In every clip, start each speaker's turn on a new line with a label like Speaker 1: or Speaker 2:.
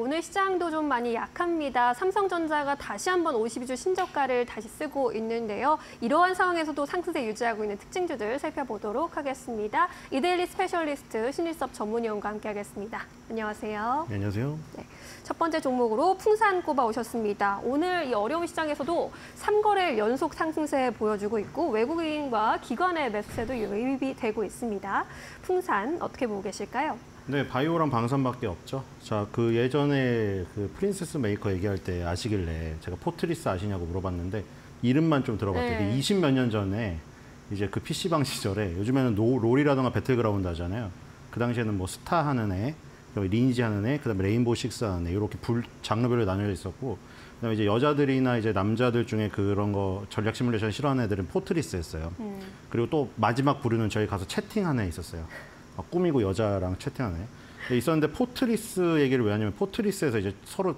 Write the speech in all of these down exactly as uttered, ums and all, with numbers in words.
Speaker 1: 오늘 시장도 좀 많이 약합니다. 삼성전자가 다시 한번 오십이 주 신저가를 다시 쓰고 있는데요. 이러한 상황에서도 상승세 유지하고 있는 특징주들 살펴보도록 하겠습니다. 이데일리 스페셜리스트 신일섭 전문위원과 함께하겠습니다. 안녕하세요.
Speaker 2: 네, 안녕하세요. 네,
Speaker 1: 첫 번째 종목으로 풍산 꼽아 오셨습니다. 오늘 이 어려운 시장에서도 삼 거래일 연속 상승세 보여주고 있고 외국인과 기관의 매수세도 유입이 되고 있습니다. 풍산 어떻게 보고 계실까요?
Speaker 2: 네, 바이오랑 방산밖에 없죠. 자, 그 예전에 그 프린세스 메이커 얘기할 때 아시길래 제가 포트리스 아시냐고 물어봤는데 이름만 좀 들어봤더니
Speaker 1: 네.
Speaker 2: 이십 몇 년 전에 이제 그 피씨방 시절에 요즘에는 노, 롤이라던가 배틀그라운드 하잖아요. 그 당시에는 뭐 스타 하는 애, 리니지 하는 애, 그다음에 레인보우 식스 하는 애 이렇게 불 장르별로 나뉘어 있었고 그다음에 이제 여자들이나 이제 남자들 중에 그런 거 전략 시뮬레이션 싫어하는 애들은 포트리스였어요. 음. 그리고 또 마지막 부류는 저희 가서 채팅하는 애 있었어요. 꾸미고 여자랑 채팅하네. 있었는데 포트리스 얘기를 왜 하냐면 포트리스에서 이제 서로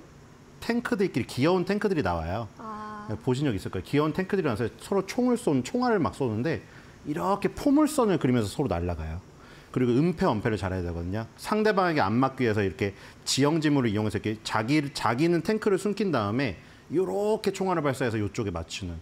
Speaker 2: 탱크들끼리 귀여운 탱크들이 나와요. 아. 보신 적 있을 거예요. 귀여운 탱크들이 나와서 서로 총을 쏜 총알을 막 쏘는데 이렇게 포물선을 그리면서 서로 날아가요. 그리고 은폐 은폐를 잘해야 되거든요. 상대방에게 안 맞기 위해서 이렇게 지형지물을 이용해서 이렇게 자기 자기는 탱크를 숨긴 다음에 이렇게 총알을 발사해서 이쪽에 맞추는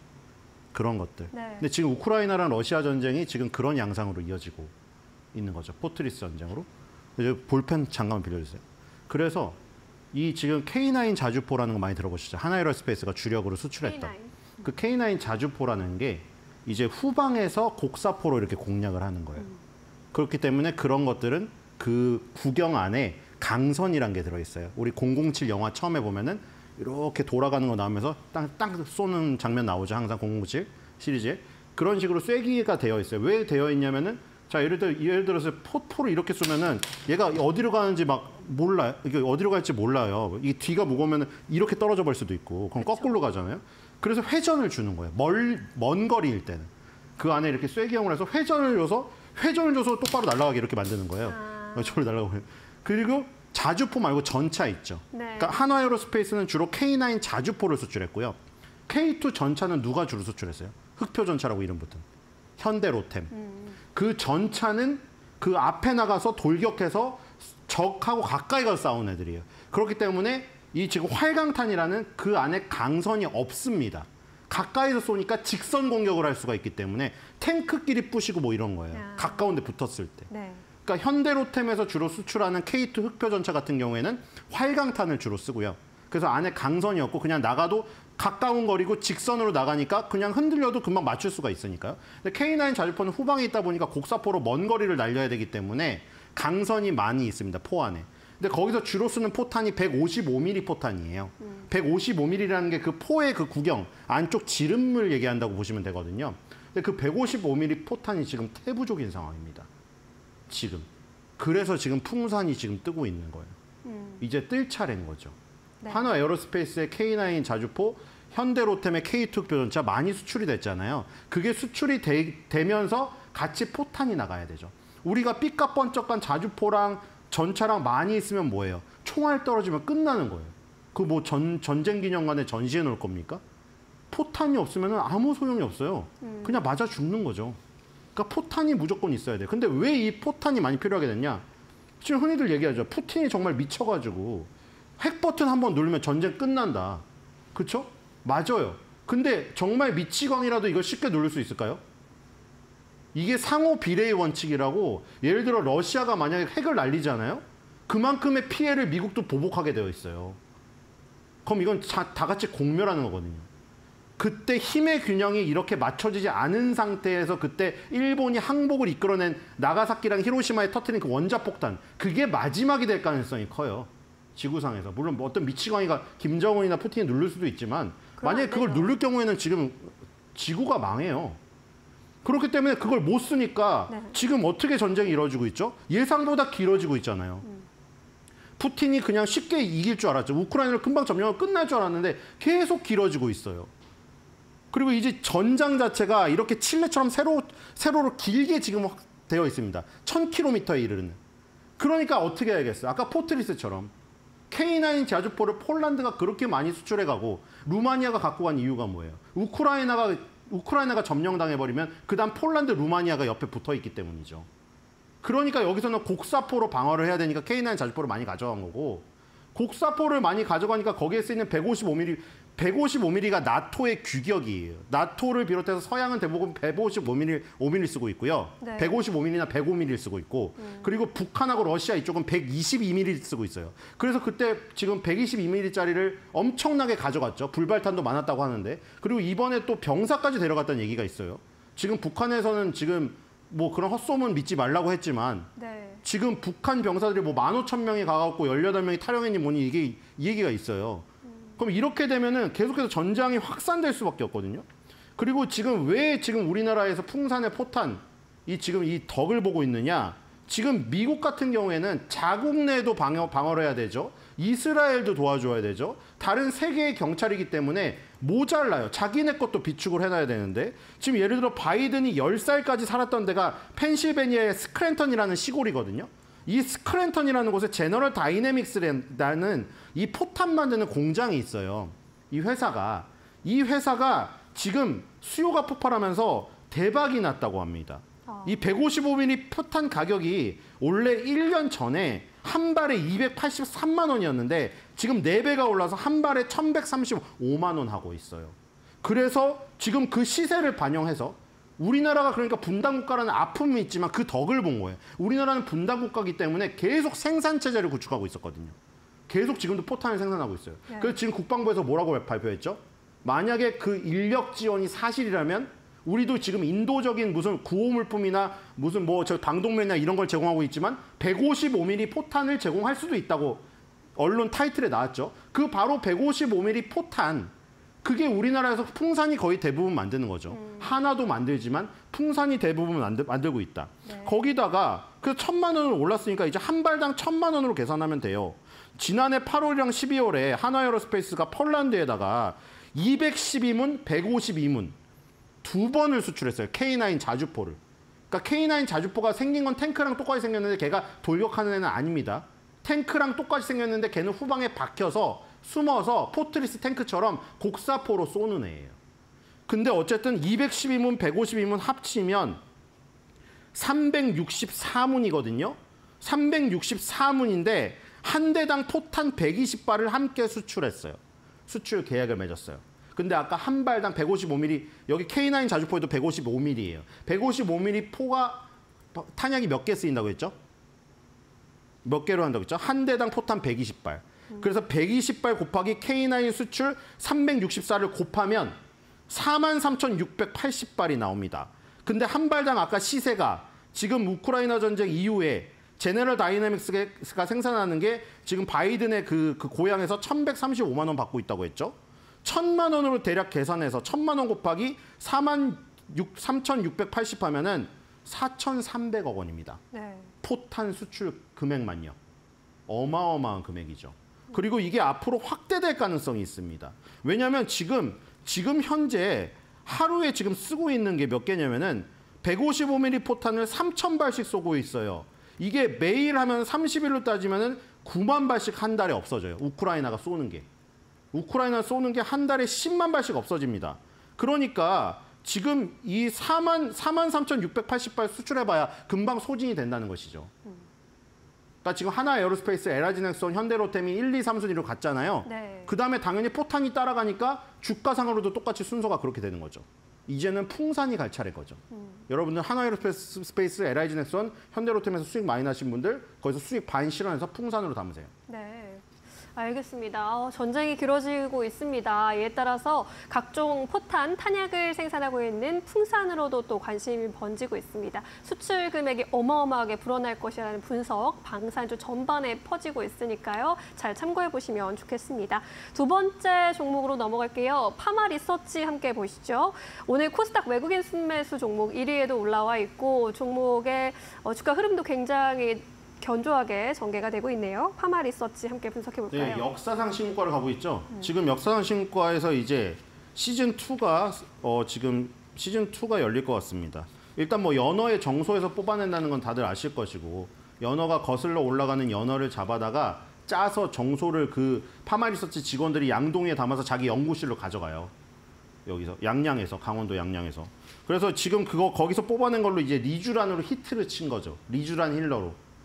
Speaker 2: 그런 것들. 네. 근데 지금 우크라이나랑 러시아 전쟁이 지금 그런 양상으로 이어지고 있는 거죠. 포트리스 전쟁으로. 이제 볼펜 잠깐만 빌려주세요. 그래서 이 지금 케이 나인 자주포라는 거 많이 들어보시죠. 하나에러스페이스가 주력으로 수출했던. 케이 나인. 그 케이 나인 자주포라는 게 이제 후방에서 곡사포로 이렇게 공략을 하는 거예요. 음. 그렇기 때문에 그런 것들은 그 구경 안에 강선이란 게 들어있어요. 우리 공공칠 영화 처음에 보면은 이렇게 돌아가는 거 나오면서 땅, 땅 쏘는 장면 나오죠. 항상 공공칠 시리즈에. 그런 식으로 쐐기가 되어 있어요. 왜 되어 있냐면은 자, 예를 들어 예를 들어서 포포를 이렇게 쏘면은 얘가 어디로 가는지 막 몰라요. 이게 어디로 갈지 몰라요. 이 뒤가 무거우면 이렇게 떨어져 버릴 수도 있고, 그럼 그렇죠. 거꾸로 가잖아요. 그래서 회전을 주는 거예요. 멀, 먼 거리일 때는 그 안에 이렇게 쐐기형을 해서 회전을 줘서 회전을 줘서 똑바로 날아가게 이렇게 만드는 거예요. 아. 저를 날아가고. 그리고 자주포 말고 전차 있죠. 네. 그러니까 한화에어로스페이스는 주로 케이 나인 자주포를 수출했고요. 케이 투 전차는 누가 주로 수출했어요? 흑표 전차라고 이름 붙은 현대로템. 음. 그 전차는 그 앞에 나가서 돌격해서 적하고 가까이 가서 싸우는 애들이에요. 그렇기 때문에 이 지금 활강탄이라는 그 안에 강선이 없습니다. 가까이서 쏘니까 직선 공격을 할 수가 있기 때문에 탱크끼리 부시고 뭐 이런 거예요. 야. 가까운 데 붙었을 때. 네. 그러니까 현대로템에서 주로 수출하는 케이 투 흑표 전차 같은 경우에는 활강탄을 주로 쓰고요. 그래서 안에 강선이 없고 그냥 나가도 가까운 거리고 직선으로 나가니까 그냥 흔들려도 금방 맞출 수가 있으니까요. 근데 케이 나인 자주포는 후방에 있다 보니까 곡사포로 먼 거리를 날려야 되기 때문에 강선이 많이 있습니다. 포 안에. 근데 거기서 주로 쓰는 포탄이 백오십오 밀리미터 포탄이에요. 음. 백오십오 밀리미터라는 게 그 포의 그 구경, 안쪽 지름을 얘기한다고 보시면 되거든요. 근데 그 백오십오 밀리미터 포탄이 지금 태부족인 상황입니다. 지금. 그래서 지금 풍산이 지금 뜨고 있는 거예요. 음. 이제 뜰 차례인 거죠. 네. 한화에어로스페이스의 케이 나인 자주포, 현대로템의 케이 투 흑표전차 많이 수출이 됐잖아요. 그게 수출이 되, 되면서 같이 포탄이 나가야 되죠. 우리가 삐까뻔쩍한 자주포랑 전차랑 많이 있으면 뭐예요? 총알 떨어지면 끝나는 거예요. 그 뭐 전, 전쟁 기념관에 전시해 놓을 겁니까? 포탄이 없으면 아무 소용이 없어요. 음. 그냥 맞아 죽는 거죠. 그러니까 포탄이 무조건 있어야 돼요. 근데 왜 이 포탄이 많이 필요하게 됐냐? 지금 흔히들 얘기하죠. 푸틴이 정말 미쳐가지고 핵 버튼 한번 누르면 전쟁 끝난다. 그렇죠? 맞아요. 근데 정말 미치광이라도 이걸 쉽게 누를 수 있을까요? 이게 상호 비례의 원칙이라고 예를 들어 러시아가 만약에 핵을 날리잖아요. 그만큼의 피해를 미국도 보복하게 되어 있어요. 그럼 이건 다 같이 공멸하는 거거든요. 그때 힘의 균형이 이렇게 맞춰지지 않은 상태에서 그때 일본이 항복을 이끌어낸 나가사키랑 히로시마에 터뜨린 그 원자폭탄, 그게 마지막이 될 가능성이 커요. 지구상에서. 물론 뭐 어떤 미치광이가 김정은이나 푸틴이 누를 수도 있지만 만약에 그걸 누를 경우에는 지금 지구가 망해요. 그렇기 때문에 그걸 못 쓰니까 네. 지금 어떻게 전쟁이 이루어지고 있죠? 예상보다 길어지고 있잖아요. 음. 푸틴이 그냥 쉽게 이길 줄 알았죠. 우크라이나를 금방 점령하고 끝날 줄 알았는데 계속 길어지고 있어요. 그리고 이제 전장 자체가 이렇게 칠레처럼 세로, 세로로 길게 지금 되어 있습니다. 천 킬로미터에 이르는. 그러니까 어떻게 해야겠어요? 아까 포트리스처럼. 케이 나인 자주포를 폴란드가 그렇게 많이 수출해가고 루마니아가 갖고 간 이유가 뭐예요? 우크라이나가, 우크라이나가 점령당해버리면 그 다음 폴란드, 루마니아가 옆에 붙어있기 때문이죠. 그러니까 여기서는 곡사포로 방어를 해야 되니까 케이 나인 자주포를 많이 가져간 거고 곡사포를 많이 가져가니까 거기에 쓰이는 백오십오 밀리미터, 백오십오 밀리미터가 나토의 규격이에요. 나토를 비롯해서 서양은 대부분 백오십오 밀리미터 쓰고 있고요.
Speaker 1: 네.
Speaker 2: 백오십오 밀리미터나 백오 밀리미터 쓰고 있고 음. 그리고 북한하고 러시아 이쪽은 백이십이 밀리미터 쓰고 있어요. 그래서 그때 지금 백이십이 밀리미터짜리를 엄청나게 가져갔죠. 불발탄도 많았다고 하는데. 그리고 이번에 또 병사까지 데려갔다는 얘기가 있어요. 지금 북한에서는 지금 뭐 그런 헛소문 믿지 말라고 했지만
Speaker 1: 네.
Speaker 2: 지금 북한 병사들이 뭐 만 오천 명이 가갖고 열여덟 명이 탈영했니 뭐니 이게 이 얘기가 있어요. 그럼 이렇게 되면은 계속해서 전장이 확산될 수밖에 없거든요. 그리고 지금 왜 지금 우리나라에서 풍산의 포탄, 이 지금 이 덕을 보고 있느냐? 지금 미국 같은 경우에는 자국 내도 방어, 방어를 해야 되죠. 이스라엘도 도와줘야 되죠. 다른 세계의 경찰이기 때문에 모자라요. 자기네 것도 비축을 해놔야 되는데 지금 예를 들어 바이든이 열 살까지 살았던 데가 펜실베니아의 스크랜턴이라는 시골이거든요. 이 스크랜턴이라는 곳에 제너럴 다이내믹스라는 이 포탄 만드는 공장이 있어요. 이 회사가. 이 회사가 지금 수요가 폭발하면서 대박이 났다고 합니다. 어. 이 백오십오 밀리미터 포탄 가격이 원래 일 년 전에 한 발에 이백팔십삼만 원이었는데 지금 네 배가 올라서 한 발에 천백삼십오만 원 하고 있어요. 그래서 지금 그 시세를 반영해서 우리나라가 그러니까 분단국가라는 아픔이 있지만 그 덕을 본 거예요. 우리나라는 분단국가이기 때문에 계속 생산체제를 구축하고 있었거든요. 계속 지금도 포탄을 생산하고 있어요. 네. 그래서 지금 국방부에서 뭐라고 발표했죠? 만약에 그 인력 지원이 사실이라면 우리도 지금 인도적인 무슨 구호물품이나 무슨 뭐 저 방독면이나 이런 걸 제공하고 있지만 백오십오 밀리미터 포탄을 제공할 수도 있다고 언론 타이틀에 나왔죠. 그 바로 백오십오 밀리미터 포탄. 그게 우리나라에서 풍산이 거의 대부분 만드는 거죠. 음. 하나도 만들지만 풍산이 대부분 만들, 만들고 있다. 네. 거기다가 그 천만 원을 올랐으니까 이제 한 발당 천만 원으로 계산하면 돼요. 지난해 팔월이랑 십이월에 하나에어로스페이스가 폴란드에다가 이백십이 문, 백오십이 문 두 번을 수출했어요. 케이 나인 자주포를. 그러니까 케이 나인 자주포가 생긴 건 탱크랑 똑같이 생겼는데 걔가 돌격하는 애는 아닙니다. 탱크랑 똑같이 생겼는데 걔는 후방에 박혀서 숨어서 포트리스 탱크처럼 곡사포로 쏘는 애예요. 근데 어쨌든 이백십이 문, 백오십이 문 합치면 삼백육십사 문이거든요. 삼백육십사 문인데 한 대당 포탄 백이십 발을 함께 수출했어요. 수출 계약을 맺었어요. 근데 아까 한 발당 백오십오 밀리미터, 여기 케이 나인 자주포에도 백오십오 밀리미터예요. 백오십오 밀리미터 포가 탄약이 몇 개 쓰인다고 했죠? 몇 개로 한다고 했죠? 한 대당 포탄 백이십 발. 그래서 백이십 발 곱하기 케이 나인 수출 삼백육십사를 곱하면 사만 삼천육백팔십 발이 나옵니다. 근데 한 발당 아까 시세가 지금 우크라이나 전쟁 이후에 제너럴 다이내믹스가 생산하는 게 지금 바이든의 그, 그 고향에서 천백삼십오만 원 받고 있다고 했죠. 천만 원으로 대략 계산해서 천만 원 곱하기 사만 삼천육백팔십 하면은 사천삼백억 원입니다. 네. 포탄 수출 금액만요. 어마어마한 금액이죠. 그리고 이게 앞으로 확대될 가능성이 있습니다. 왜냐하면 지금 지금 현재 하루에 지금 쓰고 있는 게 몇 개냐면은 백오십오 밀리미터 포탄을 삼천 발씩 쏘고 있어요. 이게 매일 하면 삼십 일로 따지면은 구만 발씩 한 달에 없어져요. 우크라이나가 쏘는 게. 우크라이나 쏘는 게 한 달에 십만 발씩 없어집니다. 그러니까 지금 이 사만 삼천육백팔십 발 수출해봐야 금방 소진이 된다는 것이죠. 그러니까 지금 하나에어로스페이스, 엘아이지넥슨, 현대로템이 일, 이, 삼 순위로 갔잖아요. 네. 그 다음에 당연히 포탄이 따라가니까 주가상으로도 똑같이 순서가 그렇게 되는 거죠. 이제는 풍산이 갈 차례인 거죠. 음. 여러분들 하나에어로스페이스, 엘아이지넥슨, 현대로템에서 수익 많이 나신 분들 거기서 수익 반 실현해서 풍산으로 담으세요.
Speaker 1: 네. 알겠습니다. 어, 전쟁이 길어지고 있습니다. 이에 따라서 각종 포탄, 탄약을 생산하고 있는 풍산으로도 또 관심이 번지고 있습니다. 수출 금액이 어마어마하게 불어날 것이라는 분석, 방산주 전반에 퍼지고 있으니까요. 잘 참고해 보시면 좋겠습니다. 두 번째 종목으로 넘어갈게요. 파마 리서치 함께 보시죠. 오늘 코스닥 외국인 순매수 종목 일 위에도 올라와 있고 종목의 어, 주가 흐름도 굉장히 견조하게 전개가 되고 있네요. 파마 리서치 함께 분석해 볼까요?
Speaker 2: 네, 역사상 신고가를 가고 있죠. 음. 지금 역사상 신고가에서 이제 시즌 이가 어, 지금 시즌 이가 열릴 것 같습니다. 일단 뭐 연어의 정소에서 뽑아낸다는 건 다들 아실 것이고 연어가 거슬러 올라가는 연어를 잡아다가 짜서 정소를 그 파마 리서치 직원들이 양동이에 담아서 자기 연구실로 가져가요. 여기서 양양에서 강원도 양양에서. 그래서 지금 그거 거기서 뽑아낸 걸로 이제 리쥬란으로 히트를 친 거죠. 리쥬란 힐러로.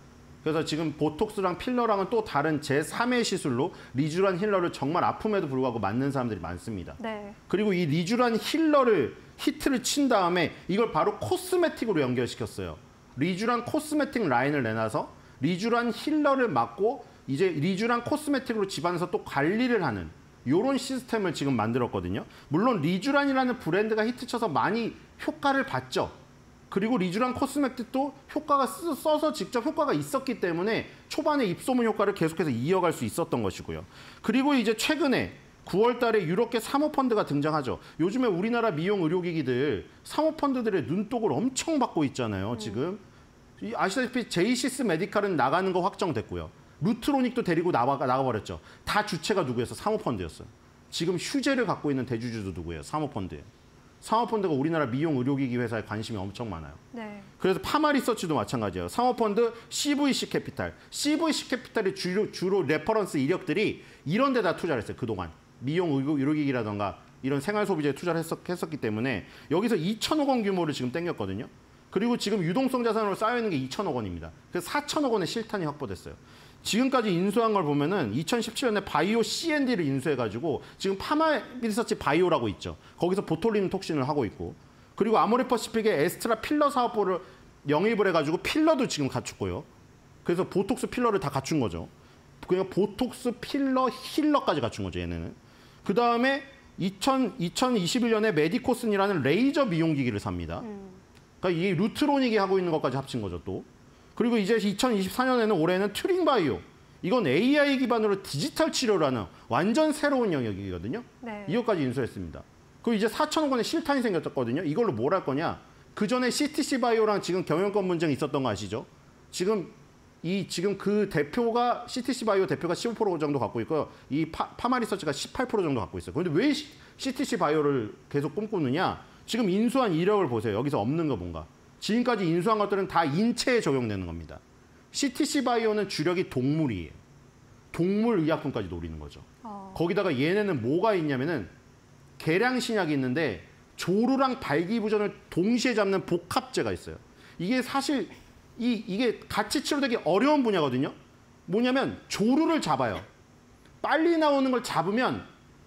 Speaker 2: 그래서 지금 보톡스랑 필러랑은 또 다른 제삼의 시술로 리쥬란 힐러를 정말 아픔에도 불구하고 맞는 사람들이 많습니다.
Speaker 1: 네.
Speaker 2: 그리고 이 리쥬란 힐러를 히트를 친 다음에 이걸 바로 코스메틱으로 연결시켰어요. 리쥬란 코스메틱 라인을 내놔서 리쥬란 힐러를 맞고 이제 리쥬란 코스메틱으로 집안에서 또 관리를 하는 이런 시스템을 지금 만들었거든요. 물론 리쥬란이라는 브랜드가 히트쳐서 많이 효과를 봤죠. 그리고 리쥬란 코스메틱도 효과가 써서 직접 효과가 있었기 때문에 초반에 입소문 효과를 계속해서 이어갈 수 있었던 것이고요. 그리고 이제 최근에 구월 달에 유럽계 사모펀드가 등장하죠. 요즘에 우리나라 미용 의료기기들 사모펀드들의 눈독을 엄청 받고 있잖아요. 음. 지금 아시다시피 제이시스 메디칼은 나가는 거 확정됐고요. 루트로닉도 데리고 나가, 나가버렸죠. 다 주체가 누구였어? 사모펀드였어요. 지금 휴재를 갖고 있는 대주주도 누구예요? 사모펀드예요. 사모펀드가 우리나라 미용 의료기기 회사에 관심이 엄청 많아요. 네. 그래서 파마리서치도 마찬가지예요. 사모펀드 씨브이씨 캐피탈. 씨브이씨 캐피탈의 주로, 주로 레퍼런스 이력들이 이런 데다 투자를 했어요. 그동안. 미용 의료기기라던가 이런 생활소비재에 투자를 했었, 했었기 때문에 여기서 이천억 원 규모를 지금 땡겼거든요. 그리고 지금 유동성 자산으로 쌓여있는 게 이천억 원입니다. 그래서 사천억 원의 실탄이 확보됐어요. 지금까지 인수한 걸 보면은 이천십칠 년에 바이오 씨앤디를 인수해가지고 지금 파마리서치 바이오라고 있죠. 거기서 보톨리눔 톡신을 하고 있고, 그리고 아모레퍼시픽의 에스트라 필러 사업부를 영입을 해가지고 필러도 지금 갖췄고요. 그래서 보톡스 필러를 다 갖춘 거죠. 그러니까 보톡스 필러 힐러까지 갖춘 거죠, 얘네는. 그 다음에 이천이십일 년에 메디코슨이라는 레이저 미용기기를 삽니다. 음. 그러니까 이게 루트로닉이 하고 있는 것까지 합친 거죠, 또. 그리고 이제 이천이십사 년에는 올해는 튜링바이오. 이건 에이아이 기반으로 디지털 치료를 하는 완전 새로운 영역이거든요. 네. 이것까지 인수했습니다. 그리고 이제 사천억 원의 실탄이 생겼거든요. 이걸로 뭘 할 거냐. 그 전에 씨티씨 바이오랑 지금 경영권 분쟁이 있었던 거 아시죠? 지금 이 지금 그 대표가 씨티씨 바이오 대표가 십오 퍼센트 정도 갖고 있고요. 이 파, 파마리서치가 십팔 퍼센트 정도 갖고 있어요. 그런데 왜 씨티씨 바이오를 계속 꿈꾸느냐? 지금 인수한 이력을 보세요. 여기서 없는 거 뭔가. 지금까지 인수한 것들은 다 인체에 적용되는 겁니다. 씨티씨 바이오는 주력이 동물이에요. 동물 의약품까지 노리는 거죠. 어. 거기다가 얘네는 뭐가 있냐면은 계량신약이 있는데 조루랑 발기부전을 동시에 잡는 복합제가 있어요. 이게 사실 이, 이게 같이 치료되기 어려운 분야거든요. 뭐냐면 조루를 잡아요. 빨리 나오는 걸 잡으면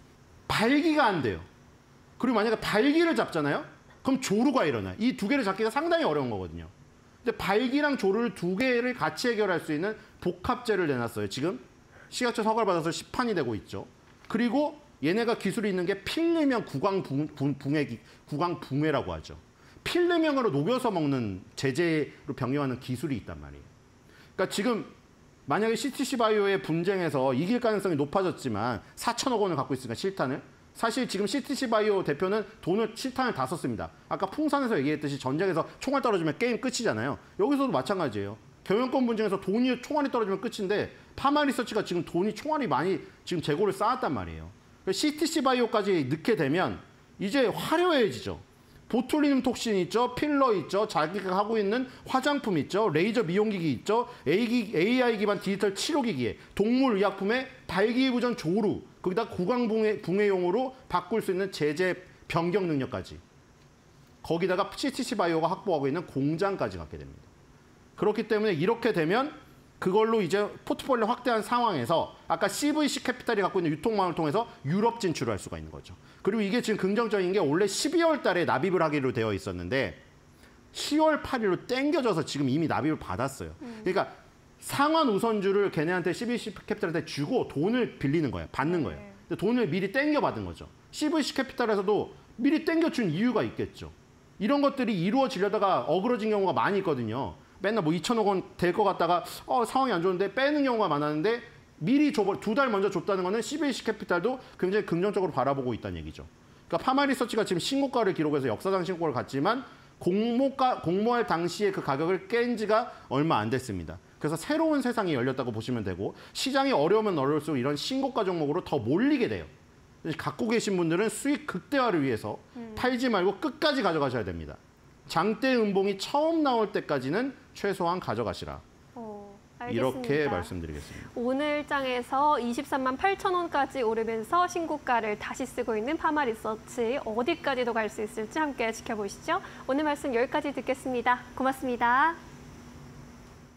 Speaker 2: 발기가 안 돼요. 그리고 만약에 발기를 잡잖아요. 그럼 조루가 일어나요. 이 두 개를 잡기가 상당히 어려운 거거든요. 근데 발기랑 조루를 두 개를 같이 해결할 수 있는 복합제를 내놨어요. 지금 식약처 허가를 받아서 시판이 되고 있죠. 그리고 얘네가 기술이 있는 게 필름형 구강붕해, 구강붕해라고 하죠. 필름형으로 녹여서 먹는 제재로 병용하는 기술이 있단 말이에요. 그러니까 지금 만약에 씨티씨 바이오의 분쟁에서 이길 가능성이 높아졌지만 사천억 원을 갖고 있으니까 실탄을. 사실 지금 씨티씨 바이오 대표는 돈을 실탄을 다 썼습니다. 아까 풍산에서 얘기했듯이 전쟁에서 총알 떨어지면 게임 끝이잖아요. 여기서도 마찬가지예요. 경영권 분쟁에서 돈이 총알이 떨어지면 끝인데 파마리서치가 지금 돈이 총알이 많이 지금 재고를 쌓았단 말이에요. 씨티씨 바이오까지 넣게 되면 이제 화려해지죠. 보툴리눔 톡신 있죠, 필러 있죠, 자기가 하고 있는 화장품 있죠, 레이저 미용기기 있죠, 에이아이 기반 디지털 치료기기에 동물 의약품에 발기부전 조루, 거기다 구강붕해, 붕해용으로 바꿀 수 있는 제재 변경 능력까지. 거기다가 씨티씨 바이오가 확보하고 있는 공장까지 갖게 됩니다. 그렇기 때문에 이렇게 되면 그걸로 이제 포트폴리오 확대한 상황에서 아까 씨브이씨 캐피탈이 갖고 있는 유통망을 통해서 유럽 진출을 할 수가 있는 거죠. 그리고 이게 지금 긍정적인 게 원래 십이월 달에 납입을 하기로 되어 있었는데 시월 팔일로 땡겨져서 지금 이미 납입을 받았어요. 음. 그러니까 상환 우선주를 걔네한테 씨브이씨 캐피탈한테 주고 돈을 빌리는 거예요. 받는 거예요. 근데 돈을 미리 땡겨 받은 거죠. 씨브이씨 캐피탈에서도 미리 땡겨준 이유가 있겠죠. 이런 것들이 이루어지려다가 어그러진 경우가 많이 있거든요. 맨날 뭐 이천억 원 될 것 같다가 어, 상황이 안 좋은데 빼는 경우가 많았는데 미리 두 달 먼저 줬다는 거는 씨브이씨 캐피탈도 굉장히 긍정적으로 바라보고 있다는 얘기죠. 그러니까 파마리서치가 지금 신고가를 기록해서 역사상 신고가를 갔지만 공모가, 공모할 당시에 그 가격을 깬 지가 얼마 안 됐습니다. 그래서 새로운 세상이 열렸다고 보시면 되고 시장이 어려우면 어려울수록 이런 신고가 종목으로 더 몰리게 돼요. 갖고 계신 분들은 수익 극대화를 위해서 음. 팔지 말고 끝까지 가져가셔야 됩니다. 장대 음봉이 처음 나올 때까지는 최소한 가져가시라. 오, 이렇게 말씀드리겠습니다.
Speaker 1: 오늘 장에서 이십삼만 팔천 원까지 오르면서 신고가를 다시 쓰고 있는 파마리서치 어디까지도 갈 수 있을지 함께 지켜보시죠. 오늘 말씀 여기까지 듣겠습니다. 고맙습니다.